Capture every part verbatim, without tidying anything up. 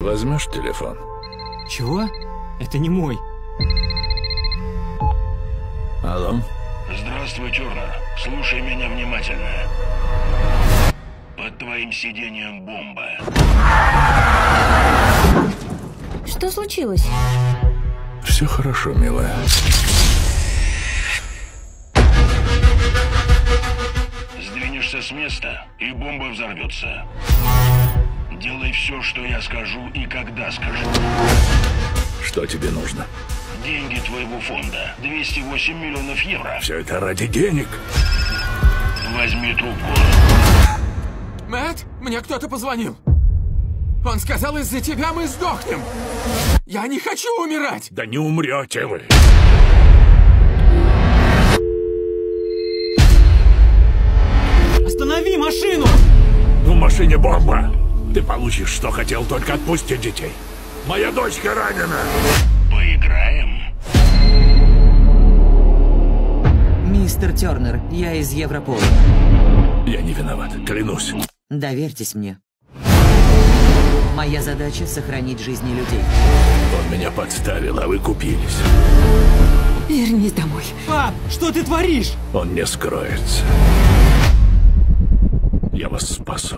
Возьмешь телефон? Чего? Это не мой. Алло? Здравствуй, Тернер. Слушай меня внимательно. Под твоим сиденьем бомба. Что случилось? Все хорошо, милая. Сдвинешься с места, и бомба взорвется. Делай все, что я скажу и когда скажу. Что тебе нужно? Деньги твоего фонда. двести восемь миллионов евро. Все это ради денег. Возьми трубку. Мэтт, мне кто-то позвонил. Он сказал, из-за тебя мы сдохнем. Я не хочу умирать. Да не умрете вы. Останови машину! В машине бомба. Ты получишь, что хотел, только отпусти детей. Моя дочка ранена. Поиграем? Мистер Тернер, я из Европола. Я не виноват, клянусь. Доверьтесь мне. Моя задача — сохранить жизни людей. Он меня подставил, а вы купились. Вернись домой. Пап, что ты творишь? Он не скроется. Я вас спасу.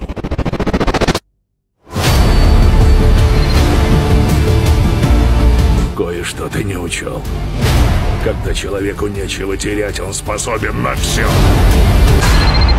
Кое-что ты не учел. Когда человеку нечего терять, он способен на все.